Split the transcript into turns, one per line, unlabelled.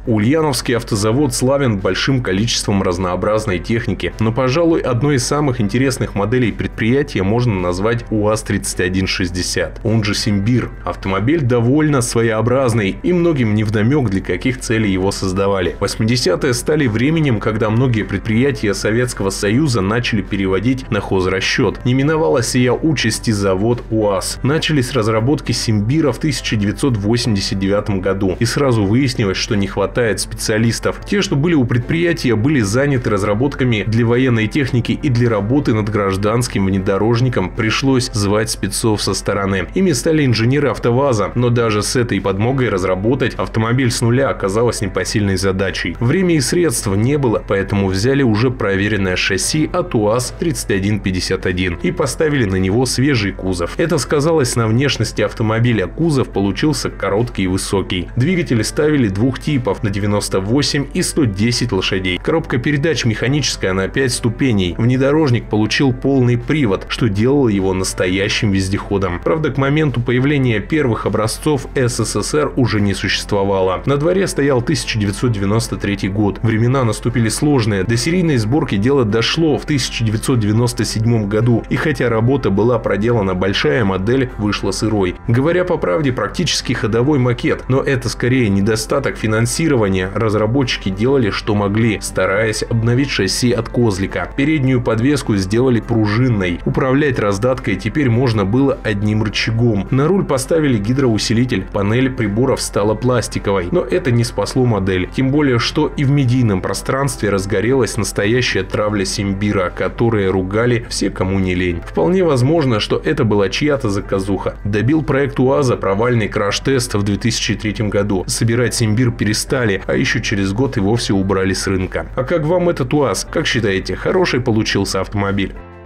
Ульяновский автозавод славен большим количеством разнообразной техники, но, пожалуй, одной из самых интересных моделей предприятия можно назвать УАЗ-3160, он же Симбир. Автомобиль довольно своеобразный, и многим невдомек, для каких целей его создавали. 80-е стали временем, когда многие предприятия Советского Союза начали переводить на хозрасчет. Не миновала сия участь и завод УАЗ. Начались разработки Симбира в 1989 году, и сразу выяснилось, что не хватает специалистов. Те, что были у предприятия, были заняты разработками для военной техники, и для работы над гражданским внедорожником пришлось звать спецов со стороны. Ими стали инженеры АвтоВАЗа, но даже с этой подмогой разработать автомобиль с нуля оказалось непосильной задачей. Время и средств не было, поэтому взяли уже проверенное шасси от УАЗ-3151 и поставили на него свежий кузов. Это сказалось на внешности автомобиля. Кузов получился короткий и высокий. Двигатели ставили двух типов на 98 и 110 лошадей. Коробка передач механическая на 5 ступеней. Внедорожник получил полный привод, что делало его настоящим вездеходом. Правда, к моменту появления первых образцов СССР уже не существовало. На дворе стоял 1993 год. Времена наступили сложные. До серийной сборки дело дошло в 1997 году. И хотя работа была проделана, большая модель вышла сырой. Говоря по правде, практически ходовой макет. Но это скорее недостаток финансирования. Разработчики делали, что могли, стараясь обновить шасси от козлика. Переднюю подвеску сделали пружинной. Управлять раздаткой теперь можно было одним рычагом. На руль поставили гидроусилитель. Панель приборов стала пластиковой. Но это не спасло модель. Тем более, что и в медийном пространстве разгорелась настоящая травля Симбира, которые ругали все, кому не лень. Вполне возможно, что это была чья-то заказуха. Добил проект УАЗа провальный краш-тест в 2003 году. Собирать Симбир перестали, а еще через год и вовсе убрали с рынка. А как вам этот УАЗ? Как считаете, хороший получился автомобиль?